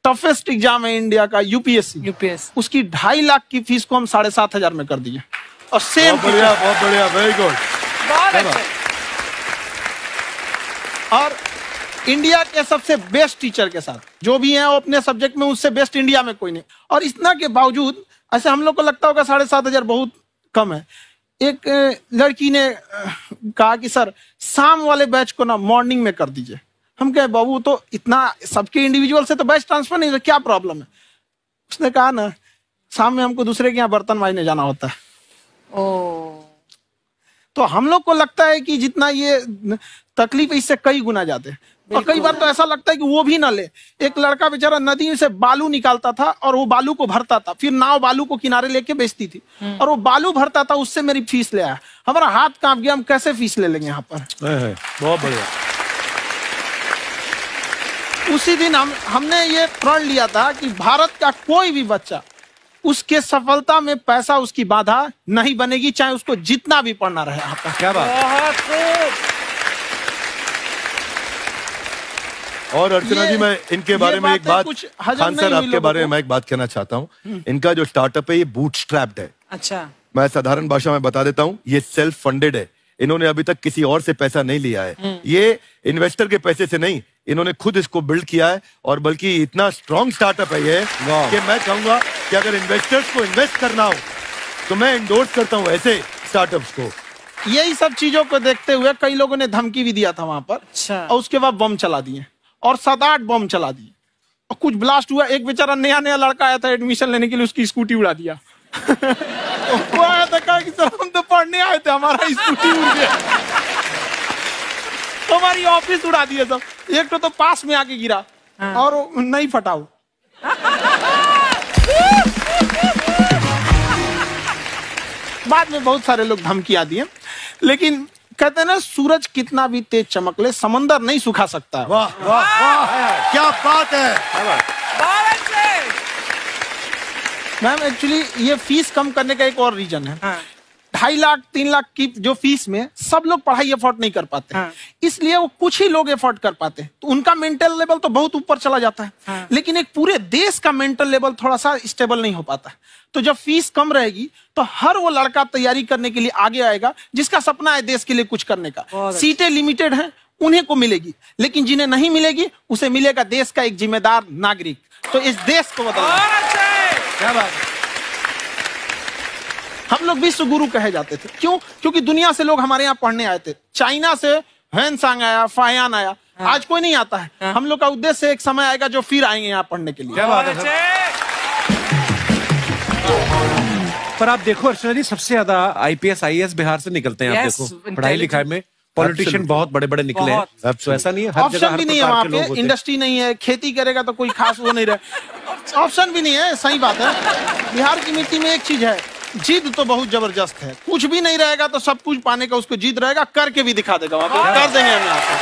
Toughest exam है India का, UPSC, उसकी 2.5 लाख की फीस को हम 7,500 में कर दिए। और सेम बहुत बढ़िया, वेरी गुड, बहुत अच्छा। और इंडिया के सबसे बेस्ट टीचर के साथ जो भी हैं वो अपने सब्जेक्ट में उससे बेस्ट इंडिया में कोई नहीं। और इतना के बावजूद ऐसे हम लोग को लगता होगा 7,500 बहुत कम है। एक लड़की ने कहा कि सर शाम वाले बैच को ना मॉर्निंग में कर दीजिए। हम कहे बाबू तो इतना सबके इंडिविजुअल से तो बैच ट्रांसफर नहीं, क्या प्रॉब्लम है? उसने कहा ना शाम में हमको दूसरे के यहाँ बर्तन मांजने जाना होता है। तो हम लोग को लगता है कि जितना ये तकलीफ इससे कई गुना ज्यादा है। और कई बार तो ऐसा लगता है कि वो भी ना ले। एक लड़का बेचारा नदी से बालू निकालता था और वो बालू को भरता था, फिर नाव बालू को किनारे लेके बेचती थी और वो बालू भरता था, उससे मेरी फीस ले आया। हमारा हाथ कांप गया, हम कैसे फीस ले लेंगे यहाँ पर। बहुत बढ़िया। उसी दिन हमने ये प्रण लिया था कि भारत का कोई भी बच्चा उसके सफलता में पैसा उसकी बाधा नहीं बनेगी, चाहे उसको जितना भी पढ़ना रहे यहाँ पर। क्या बात। और अर्चना जी, मैं इनके बारे में एक बात, खान सर आपके बारे में मैं एक बात कहना चाहता हूँ। इनका जो स्टार्टअप है ये बूटस्ट्रैप्ड है। अच्छा, मैं साधारण भाषा में बता देता हूँ, ये सेल्फ फंडेड है। इन्होंने अभी तक किसी और से पैसा नहीं लिया है। ये इन्वेस्टर के पैसे से नहीं, इन्होंने खुद इसको बिल्ड किया है। और बल्कि इतना स्ट्रॉन्ग स्टार्टअप है ये कि मैं कहूंगा कि अगर इन्वेस्टर्स को इन्वेस्ट करना हो तो मैं इंडोर्स करता हूँ ऐसे स्टार्टअप्स को। यही सब चीजों को देखते हुए कई लोगों ने धमकी भी दिया था वहां पर। अच्छा। और उसके बाद बम चला दिए और 7-8 बम चला दिए और कुछ ब्लास्ट हुआ। एक बेचारा नया लड़का आया था एडमिशन लेने के लिए, उसकी स्कूटी उड़ा दिया। वो आया था, कहा कि सर हम तो पढ़ने आए थे, हमारा स्कूटी उड़ गया। हमारी ऑफिस उड़ा दिए सब। एक तो पास में आके गिरा और नहीं फटा वो। बाद में बहुत सारे लोग धमकियां दिए, लेकिन कहते हैं ना सूरज कितना भी तेज चमक ले समंदर नहीं सुखा सकता। वाह वाह वाह, क्या बात है। मैम एक्चुअली ये फीस कम करने का एक और रीजन है। 2.5 लाख 3 लाख की जो फीस में सब लोग पढ़ाई अफोर्ड नहीं कर पाते। इसलिए वो कुछ ही लोग अफोर्ड कर पाते हैं, तो उनका मेंटल लेवल तो बहुत ऊपर चला जाता है। लेकिन एक पूरे देश का मेंटल लेवल थोड़ा सा स्टेबल नहीं हो पाता। तो जब फीस कम रहेगी तो हर वो लड़का तैयारी करने के लिए आगे आएगा जिसका सपना है देश के लिए कुछ करने का। सीटें लिमिटेड हैं, उन्हें को मिलेगी, लेकिन जिन्हें नहीं मिलेगी उसे मिलेगा देश का एक जिम्मेदार नागरिक। तो इस देश को बताओ क्या बात है। हम लोग विश्व गुरु कहे जाते थे, क्यों? क्योंकि दुनिया से लोग हमारे यहाँ पढ़ने आए थे। चाइना से ह्वेनसांग आया, फायान आया, आज कोई नहीं आता है। हम लोग का उद्देश्य एक समय आएगा जो फिर आएंगे यहाँ पढ़ने के लिए। क्या बात है। पर आप देखो अर्चना जी, सबसे ज्यादा IPS IAS बिहार से निकलते हैं। आप देखो पढ़ाई लिखाई में पॉलिटिशियन बहुत बड़े बड़े निकले हैं। तो ऐसा नहीं है, हर जगह ऑप्शन भी नहीं है वहाँ पे, इंडस्ट्री नहीं है, खेती करेगा तो कोई खास वो नहीं रहे, ऑप्शन भी नहीं है। सही बात है। बिहार की मिट्टी में एक चीज है, जिद तो बहुत जबरदस्त है। कुछ भी नहीं रहेगा तो सब कुछ पाने का उसको जिद रहेगा, करके भी दिखा देगा वहाँ पे, कर देंगे हम यहाँ।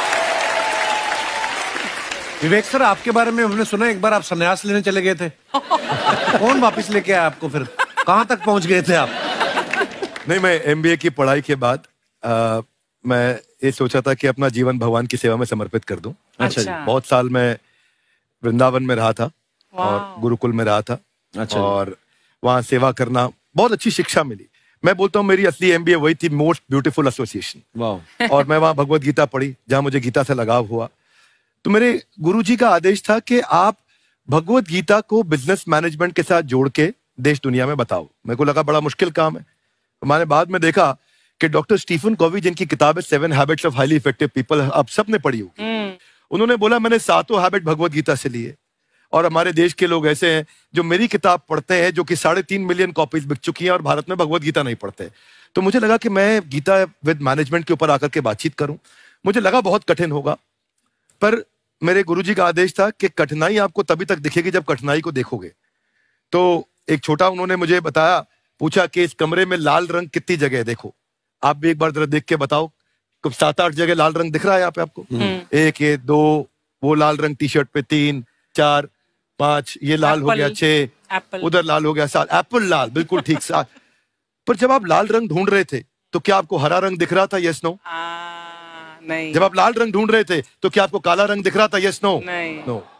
विवेक सर, आपके बारे में हमने सुना एक बार आप संन्यास लेने चले गए थे। कौन वापस लेके आया आपको? फिर कहाँ तक पहुंच गए थे आप? नहीं, मैं MBA की पढ़ाई के बाद मैं ये सोचा था कि अपना जीवन भगवान की सेवा में समर्पित कर दूं। अच्छा जी। बहुत साल मैं वृंदावन में रहा था और गुरुकुल में रहा था। अच्छा। और वहाँ सेवा करना, बहुत अच्छी शिक्षा मिली। मैं बोलता हूँ मेरी असली MBA वही थी, मोस्ट ब्यूटीफुल एसोसिएशन। और मैं वहाँ भगवत गीता पढ़ी, जहाँ मुझे गीता से लगाव हुआ। तो मेरे गुरुजी का आदेश था कि आप भगवत गीता को बिजनेस मैनेजमेंट के साथ जोड़ के देश दुनिया में बताओ। मेरे को लगा बड़ा मुश्किल काम है। मैंने बाद में देखा कि डॉक्टर स्टीफन कॉवी, जिनकी किताब है 7 habits of highly effective people, आप सबने पढ़ी होगी। उन्होंने बोला मैंने 7 हैबिट भगवत गीता से लिए। और हमारे देश के लोग ऐसे हैं जो मेरी किताब पढ़ते हैं, जो कि 3.5 मिलियन कॉपीज बिक चुकी हैं, और भारत में भगवत गीता नहीं पढ़ते। तो मुझे लगा कि मैं गीता विद मैनेजमेंट के ऊपर आकर के बातचीत करूं। मुझे लगा बहुत कठिन होगा, पर मेरे गुरुजी का आदेश था कि कठिनाई आपको तभी तक दिखेगी जब कठिनाई को देखोगे। तो एक छोटा उन्होंने मुझे बताया, पूछा कि इस कमरे में लाल रंग कितनी जगह है, देखो आप भी एक बार जरा देख के बताओ। 7-8 जगह लाल रंग दिख रहा है यहाँ पे आपको? 1 ये 2, वो लाल रंग टी शर्ट पे 3 4 5, ये लाल हो गया 6, उधर लाल हो गया 7, एप्पल लाल, बिल्कुल ठीक 7। पर जब आप लाल रंग ढूंढ रहे थे तो क्या आपको हरा रंग दिख रहा था? Yes no? नहीं। जब आप लाल रंग ढूंढ रहे थे तो क्या आपको काला रंग दिख रहा था? Yes no? नहीं। नो।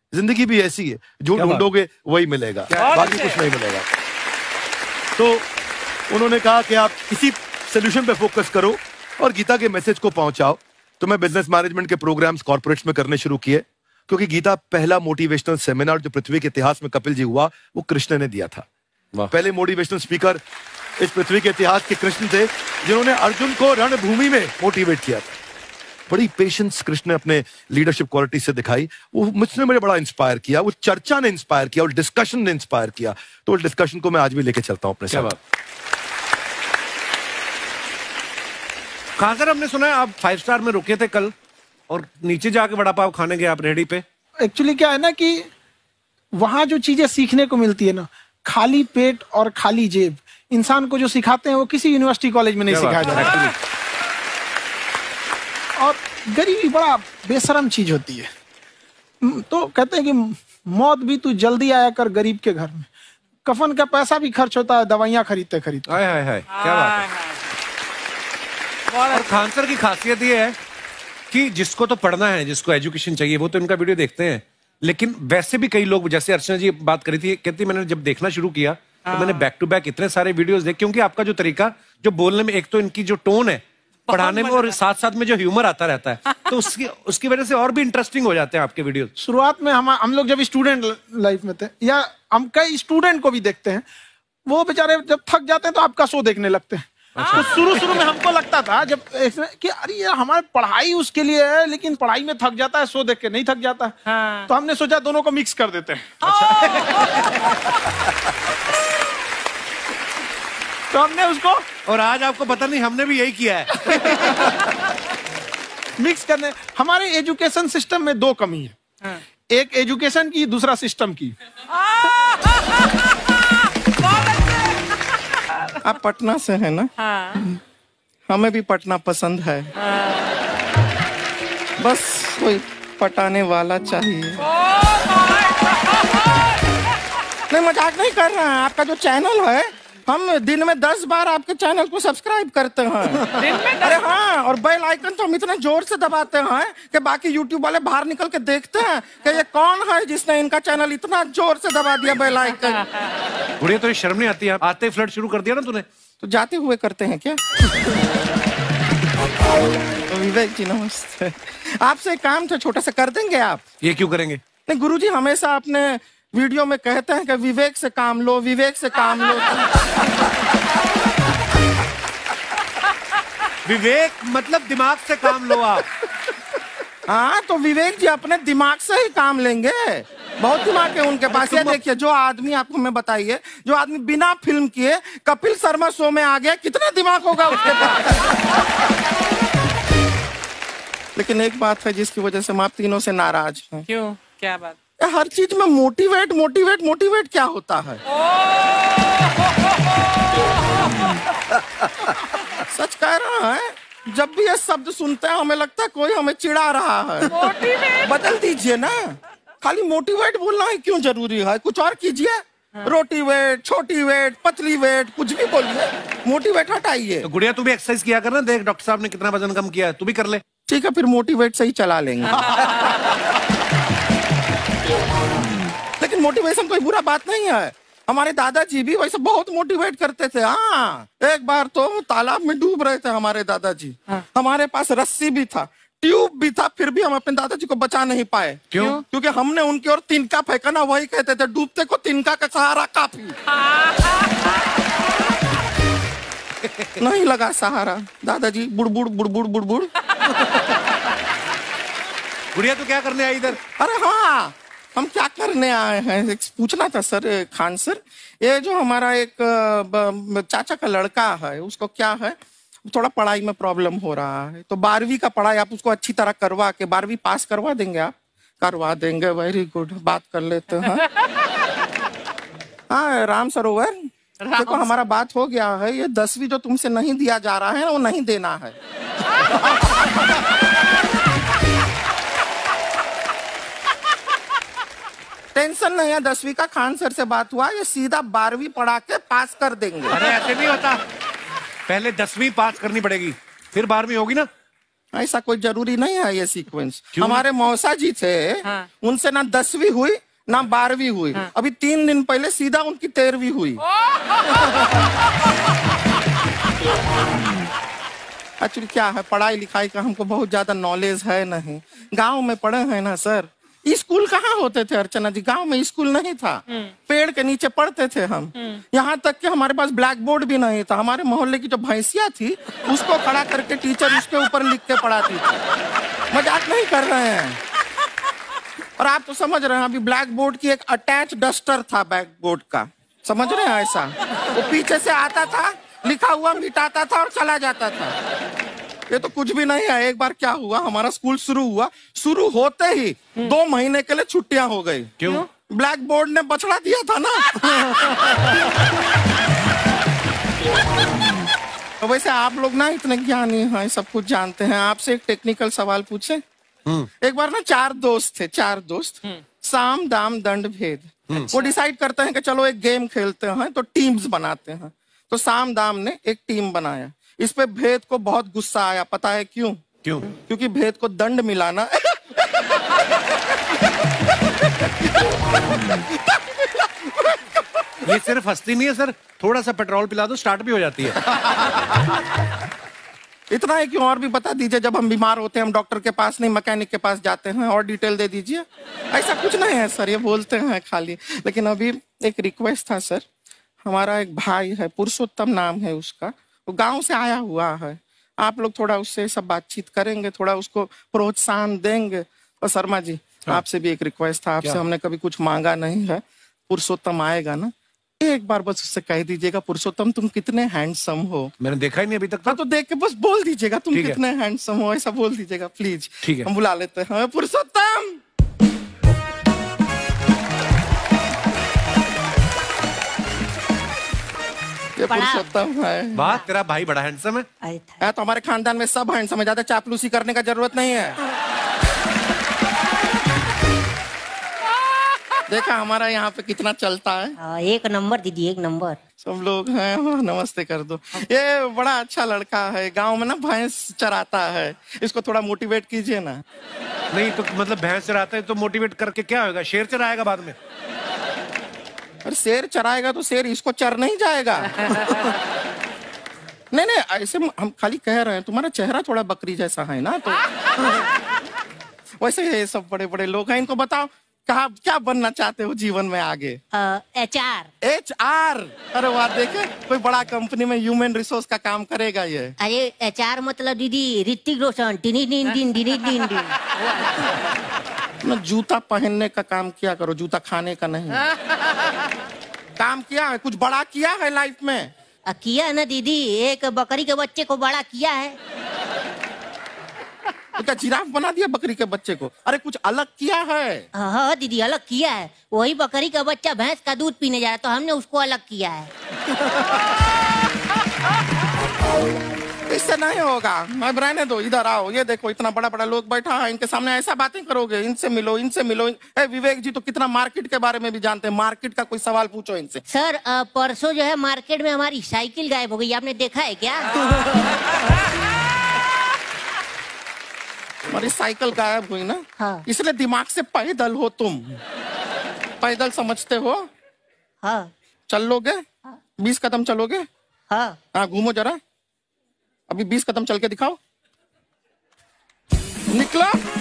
जिंदगी भी ऐसी है, जो ढूंढोगे वही मिलेगा, बाकी कुछ नहीं मिलेगा। तो उन्होंने कहा कि आप इसी सोल्यूशन पे फोकस करो और गीता के मैसेज को पहुंचाओ। तो मैं बिजनेस मैनेजमेंट के प्रोग्राम्स कॉर्पोरेट्स में करने शुरू किए, क्योंकि गीता पहला मोटिवेशनल सेमिनार जो पृथ्वी के इतिहास में कपिल जी हुआ, वो कृष्ण ने दिया था। पहले मोटिवेशनल स्पीकर इस पृथ्वी के इतिहास के कृष्ण थे, जिन्होंने अर्जुन को रणभूमि में मोटिवेट किया था। बड़ी पेशेंस कृष्ण ने अपने लीडरशिप क्वालिटी से दिखाई, वो मुझसे मुझे बड़ा इंस्पायर किया, वो चर्चा ने इंस्पायर किया और डिस्कशन ने इंस्पायर किया। तो उस डिस्कशन को मैं आज भी लेके चलता हूं अपने साथ। कहां सर, हमने सुना है आप 5 स्टार में रुके थे कल और नीचे जाके वड़ा पाव खाने गए आप रेहड़ी पे। एक्चुअली क्या है ना कि वहां जो चीजें सीखने को मिलती है ना, खाली पेट और खाली जेब इंसान को जो सिखाते हैं वो किसी यूनिवर्सिटी कॉलेज में नहीं सिखाया जाता। और गरीबी बड़ा बेशरम चीज होती है। तो कहते हैं कि मौत भी तू जल्दी आया कर गरीब के घर में, कफन का पैसा भी खर्च होता है दवाइयां खरीदते खरीदते। हाय हाय हाय, क्या बात है। और खान सर की खासियत ये है कि जिसको तो पढ़ना है, जिसको एजुकेशन चाहिए, वो तो इनका वीडियो देखते हैं, लेकिन वैसे भी कई लोग, जैसे अर्चना जी बात करी थी, कहती मैंने जब देखना शुरू किया तो मैंने बैक टू बैक इतने सारे वीडियोस देखे, क्योंकि आपका जो तरीका जो बोलने में, एक तो इनकी जो टोन है पढ़ाने में, और साथ साथ में जो ह्यूमर आता रहता है, तो उसकी वजह से और भी इंटरेस्टिंग हो जाते हैं आपके वीडियो। शुरुआत में हम लोग जब स्टूडेंट लाइफ में थे, या हम कई स्टूडेंट को भी देखते हैं, वो बेचारे जब थक जाते हैं तो आपका शो देखने लगते हैं। तो शुरू में हमको लगता था जब कि अरे यार हमारी पढ़ाई उसके लिए है, लेकिन पढ़ाई में थक जाता है, शो देख के नहीं थक जाता। तो हमने सोचा दोनों को मिक्स कर देते हैं। तो हमने उसको, और आज आपको पता नहीं हमने भी यही किया है। मिक्स करने। हमारे एजुकेशन सिस्टम में 2 कमी है, एक एजुकेशन की, दूसरा सिस्टम की। आप पटना से हैं ना? हाँ। हमें भी पटना पसंद है। बस कोई पटाने वाला चाहिए। नहीं, मजाक नहीं कर रहे हैं। आपका जो चैनल है, हम दिन में 10 बार आपके चैनल को सब्सक्राइब करते हैं। दिन में अरे हाँ, और बेल आइकन तो हम इतना जोर से दबाते हैं कि बाकी यूट्यूब वाले बाहर निकल के देखते हैं कि ये कौन है जिसने इनका चैनल इतना जोर से दबा दिया बेल आइकन। बुढ़िया, तो शर्म नहीं आती है? आते ही फ्लर्ट शुरू कर दिया ना तूने। तो जाते हुए करते हैं क्या? विवेक जी नमस्ते। आपसे एक काम था छोटा सा, कर देंगे आप? ये क्यों करेंगे? नहीं, गुरुजी हमेशा अपने वीडियो में कहते हैं कि विवेक से काम लो, विवेक से काम लो। विवेक मतलब दिमाग से काम लो आप। हाँ, तो विवेक जी अपने दिमाग से ही काम लेंगे। बहुत दिमाग है उनके पास। ये देखिए, जो आदमी, आपको मैं बताइए, जो आदमी बिना फिल्म किए कपिल शर्मा शो में आ गया, कितना दिमाग होगा उसके पास। लेकिन एक बात है जिसकी वजह से हम आप तीनों से नाराज हैं। क्यों? क्या बात? हर चीज में मोटिवेट मोटिवेट मोटिवेट क्या होता है? सच कह रहा है, जब भी ये शब्द सुनते हैं हमें लगता है कोई हमें चिढ़ा रहा है। बदल दीजिए ना, खाली मोटिवेट बोलना ही क्यों जरूरी है? कुछ और कीजिए। रोटी वेट, छोटी वेट, पतली वेट, कुछ भी बोलिए, मोटिवेट हटाइए। तो गुड़िया, तू भी एक्सरसाइज किया कर ना, देख डॉक्टर साहब ने कितना वजन कम किया है, तू भी कर ले। ठीक है, फिर मोटिवेट से ही चला लेंगे। लेकिन मोटिवेशन कोई बुरा बात नहीं है। हमारे दादाजी भी वैसे बहुत मोटिवेट करते थे। हाँ, एक बार तो तालाब में डूब रहे थे हमारे दादाजी। हमारे पास रस्सी भी था, ट्यूब भी था, फिर भी हम अपने दादाजी को बचा नहीं पाए। क्यों? क्योंकि हमने उनकी ओर तिनका फेंका ना, वही कहते थे डूबते को तिनका का सहारा काफी। नहीं लगा सहारा, दादाजी बुड़बुड़ बुड़बुड़ बुड़बुड़। गुड़िया, तू क्या करने आई इधर? अरे हाँ, हम क्या करने आए हैं पूछना था सर। खान सर, ये जो हमारा एक चाचा का लड़का है, उसको क्या है, थोड़ा पढ़ाई में प्रॉब्लम हो रहा है। तो 12वीं का पढ़ाई आप उसको अच्छी तरह करवा के 12वीं पास करवा देंगे आप? करवा देंगे, वेरी गुड, बात कर लेते हैं। हाँ, राम सरोवर, देखो हमारा बात हो गया है। ये 10वीं जो तुमसे नहीं दिया जा रहा है वो नहीं देना है। टेंशन नहीं है, 10वीं का खान सर से बात हुआ, ये सीधा 12वीं पढ़ा के पास कर देंगे। अरे ऐसे नहीं होता, पहले 10वीं पास करनी पड़ेगी, फिर 12वीं होगी ना। ऐसा कोई जरूरी नहीं है ये सीक्वेंस। हमारे मौसा जी थे, उनसे ना 10वीं हुई ना 12वीं हुई, अभी 3 दिन पहले सीधा उनकी 13वीं हुई। एक्चुअली क्या है, पढ़ाई लिखाई का हमको बहुत ज्यादा नॉलेज है नहीं। गांव में पढ़े हैं ना सर। स्कूल कहाँ होते थे अर्चना जी, गांव में स्कूल नहीं था, पेड़ के नीचे पढ़ते थे हम। यहाँ तक कि हमारे पास ब्लैक बोर्ड भी नहीं था। हमारे मोहल्ले की जो भैंसिया थी उसको खड़ा करके टीचर उसके ऊपर लिख के पढ़ाती थी। मजाक नहीं कर रहे हैं। और आप तो समझ रहे हैं, अभी ब्लैक बोर्ड की एक अटैच डस्टर था ब्लैक बोर्ड का, समझ रहे हैं ऐसा, वो पीछे से आता था, लिखा हुआ मिटाता था और चला जाता था। ये तो कुछ भी नहीं है। एक बार क्या हुआ, हमारा स्कूल शुरू हुआ, शुरू होते ही 2 महीने के लिए छुट्टियां हो गई। क्यों? ब्लैक बोर्ड ने बछड़ा दिया था ना। तो वैसे आप लोग ना इतने ज्ञानी हैं, सब कुछ जानते हैं। आपसे एक टेक्निकल सवाल पूछे। एक बार ना 4 दोस्त थे, 4 दोस्त, साम दाम दंड भेद। वो डिसाइड करते हैं कि चलो एक गेम खेलते हैं, तो टीम्स बनाते हैं। तो साम दाम ने एक टीम बनाया। इस पे भेद को बहुत गुस्सा आया। पता है क्यों? क्यों? क्योंकि भेद को दंड मिलाना ये सिर्फ हंसती नहीं है सर, थोड़ा सा पेट्रोल पिला दो स्टार्ट भी हो जाती है। इतना है कि और भी बता दीजिए, जब हम बीमार होते हैं हम डॉक्टर के पास नहीं मैकेनिक के पास जाते हैं, और डिटेल दे दीजिए। ऐसा कुछ नहीं है सर, ये बोलते हैं खाली। लेकिन अभी एक रिक्वेस्ट था सर, हमारा एक भाई है, पुरुषोत्तम नाम है उसका, वो गांव से आया हुआ है। आप लोग थोड़ा उससे सब बातचीत करेंगे, थोड़ा उसको प्रोत्साहन देंगे। और शर्मा जी, आपसे भी एक रिक्वेस्ट था, आपसे हमने कभी कुछ मांगा नहीं है। पुरुषोत्तम आएगा ना, एक बार बस उससे कह दीजिएगा, पुरुषोत्तम तुम कितने हैंडसम हो। मैंने देखा ही नहीं अभी तक। हाँ, तो देख के बस बोल दीजिएगा तुम कितने हैंडसम हो, ऐसा बोल दीजिएगा प्लीज। ठीक है, हम बुला लेते हैं पुरुषोत्तम। ये पुरुषोत्तम है। बात तेरा भाई बड़ा हैंडसम है। तो हमारे खानदान में सब हैंडसम है, ज्यादा चापलूसी करने का जरूरत नहीं है। देखा हमारा यहाँ पे कितना चलता है। 1 नंबर दीदी, 1 नंबर। सब लोग हैं, नमस्ते कर दो। ये बड़ा अच्छा लड़का है, गांव में ना भैंस चराता है, इसको थोड़ा मोटिवेट कीजिए ना। नहीं तो मतलब भैंस चराता है तो मोटिवेट करके क्या होगा, शेर चराएगा बाद में? अरे शेर चराएगा तो शेर इसको चर नहीं जाएगा। नहीं नहीं, ऐसे हम खाली कह रहे हैं, तुम्हारा चेहरा थोड़ा बकरी जैसा है ना, तो वैसे ये सब बड़े बड़े लोग हैं। इनको बताओ कहा क्या बनना चाहते हो जीवन में आगे? HR। HR? अरे वाह, देखे कोई बड़ा कंपनी में ह्यूमन रिसोर्स का काम करेगा ये। अरे HR मतलब दीदी ऋतिक रोशन। ना जूता पहनने का काम किया करो, जूता खाने का नहीं। काम किया है, कुछ बड़ा किया है लाइफ में? किया है ना दीदी, एक बकरी के बच्चे को बड़ा किया है। तो क्या जिराफ बना दिया बकरी के बच्चे को? अरे कुछ अलग किया है। हाँ दीदी, अलग किया है। वही बकरी का बच्चा भैंस का दूध पीने जाए तो हमने उसको अलग किया है। इससे नहीं होगा, मैं रहने दो, इधर आओ। ये देखो इतना बड़ा बड़ा लोग बैठा है, इनके सामने ऐसा बातें करोगे? इनसे मिलो, इनसे मिलो। विवेक जी तो कितना मार्केट के बारे में भी जानते हैं, मार्केट का कोई सवाल पूछो इनसे। सर परसों जो है मार्केट में हमारी साइकिल गायब हो गई, आपने देखा है क्या? हमारी साइकिल गायब हुई ना? हाँ। इसलिए दिमाग से पैदल हो तुम, पैदल समझते हो? हाँ। चल लोगे? 20 कदम चलोगे? हाँ। घूमो जरा, अभी 20 कदम चल के दिखाओ। निकलो।